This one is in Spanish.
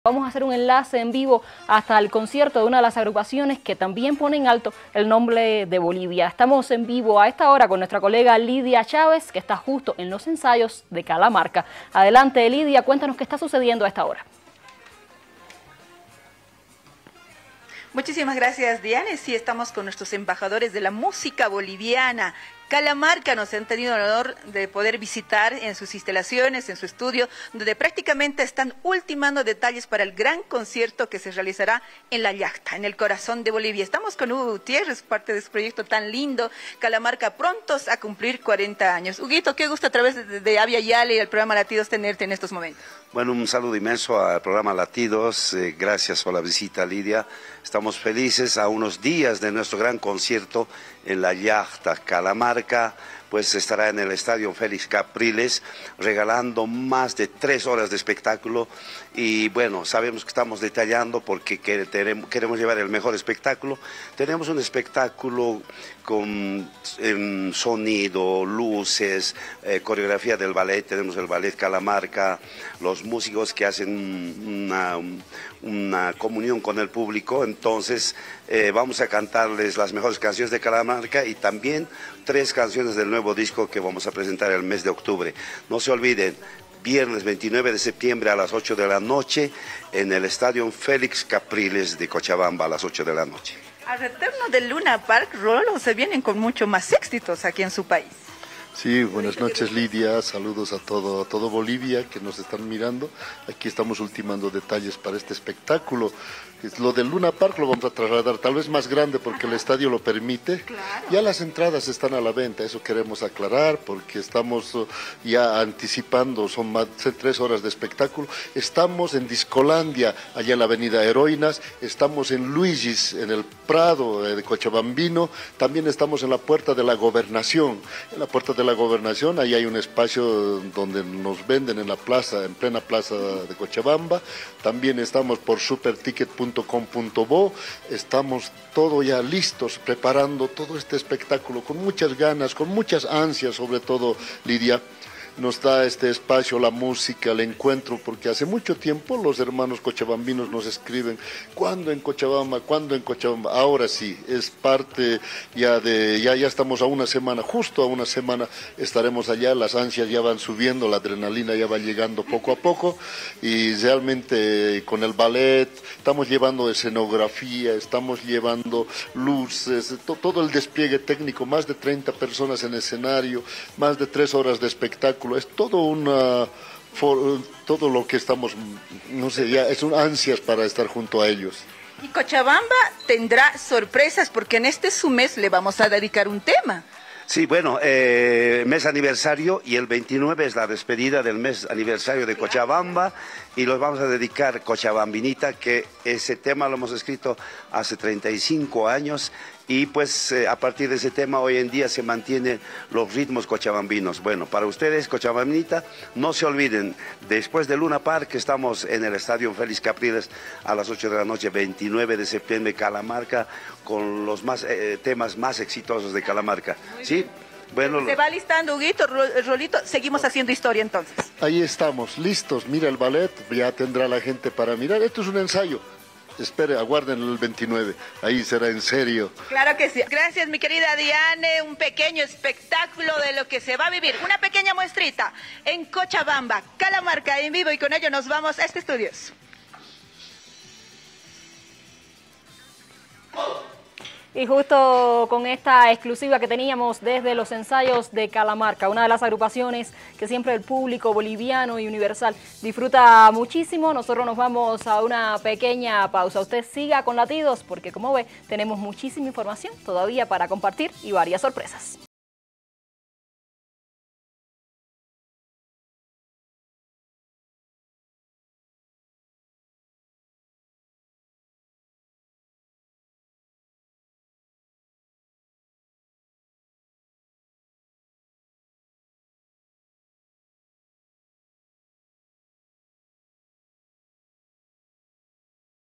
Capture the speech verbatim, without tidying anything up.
Vamos a hacer un enlace en vivo hasta el concierto de una de las agrupaciones que también pone en alto el nombre de Bolivia. Estamos en vivo a esta hora con nuestra colega Lidia Chávez, que está justo en los ensayos de Calamarca. Adelante, Lidia, cuéntanos qué está sucediendo a esta hora. Muchísimas gracias, Diane. Sí, estamos con nuestros embajadores de la música boliviana. Calamarca nos han tenido el honor de poder visitar en sus instalaciones, en su estudio, donde prácticamente están ultimando detalles para el gran concierto que se realizará en La Llacta, en el corazón de Bolivia. Estamos con Hugo Gutiérrez, parte de este proyecto tan lindo, Calamarca, prontos a cumplir cuarenta años. Huguito, qué gusto a través de, de Avia Yale y el programa Latidos tenerte en estos momentos. Bueno, un saludo inmenso al programa Latidos, eh, gracias por la visita, Lidia. Estamos felices a unos días de nuestro gran concierto en La Llacta. Calamarca pues estará en el Estadio Félix Capriles regalando más de tres horas de espectáculo y bueno, sabemos que estamos detallando porque queremos llevar el mejor espectáculo. Tenemos un espectáculo con eh, sonido, luces, eh, coreografía del ballet, tenemos el ballet Calamarca, los músicos que hacen una, una comunión con el público, entonces eh, vamos a cantarles las mejores canciones de Calamarca y también tres canciones del nuevo disco que vamos a presentar el mes de octubre. No se olviden, viernes veintinueve de septiembre a las ocho de la noche en el Estadio Félix Capriles de Cochabamba a las ocho de la noche. Al retorno del Luna Park, Rolo, se vienen con mucho más éxitos aquí en su país. Sí, buenas noches, Lidia, saludos a todo, a todo Bolivia que nos están mirando. Aquí estamos ultimando detalles para este espectáculo. Lo del Luna Park lo vamos a trasladar tal vez más grande porque el estadio lo permite. Claro. Ya las entradas están a la venta, eso queremos aclarar porque estamos ya anticipando, son más de tres horas de espectáculo. Estamos en Discolandia, allá en la avenida Heroínas, estamos en Luigis, en el Prado de Cochabambino, también estamos en la Puerta de la Gobernación. En la Puerta de la Gobernación, ahí hay un espacio donde nos venden en la plaza, en plena plaza de Cochabamba. También estamos por superticket punto com punto bo, estamos todo ya listos, preparando todo este espectáculo con muchas ganas, con muchas ansias, sobre todo, Lidia. Nos da este espacio la música, el encuentro, porque hace mucho tiempo los hermanos cochabambinos nos escriben, ¿cuándo en Cochabamba? ¿Cuándo en Cochabamba? Ahora sí, es parte ya de, ya, ya estamos a una semana, justo a una semana estaremos allá, las ansias ya van subiendo, la adrenalina ya va llegando poco a poco, y realmente con el ballet estamos llevando escenografía, estamos llevando luces, to, todo el despliegue técnico, más de treinta personas en escenario, más de tres horas de espectáculo. Es todo una for, todo lo que estamos, no sé, ya es un ansias para estar junto a ellos. Y Cochabamba tendrá sorpresas porque en este su mes le vamos a dedicar un tema. Sí, bueno, eh, mes aniversario y el veintinueve es la despedida del mes aniversario de Cochabamba y los vamos a dedicar Cochabambinita, que ese tema lo hemos escrito hace treinta y cinco años y pues eh, a partir de ese tema hoy en día se mantienen los ritmos cochabambinos. Bueno, para ustedes Cochabambinita, no se olviden, después de Luna Park estamos en el Estadio Félix Capriles a las ocho de la noche, veintinueve de septiembre, Calamarca, con los más, eh, temas más exitosos de Calamarca. ¿Sí? Bueno, se va listando, Huguito, Rolito, seguimos haciendo historia entonces. Ahí estamos, listos, mira el ballet, ya tendrá la gente para mirar, esto es un ensayo. Espere, aguarden el veintinueve, ahí será en serio. Claro que sí. Gracias, mi querida Diane, un pequeño espectáculo de lo que se va a vivir, una pequeña muestrita en Cochabamba, Calamarca en vivo, y con ello nos vamos a este estudio. Y justo con esta exclusiva que teníamos desde los ensayos de Calamarca, una de las agrupaciones que siempre el público boliviano y universal disfruta muchísimo, nosotros nos vamos a una pequeña pausa. Usted siga con Latidos porque, como ve, tenemos muchísima información todavía para compartir y varias sorpresas.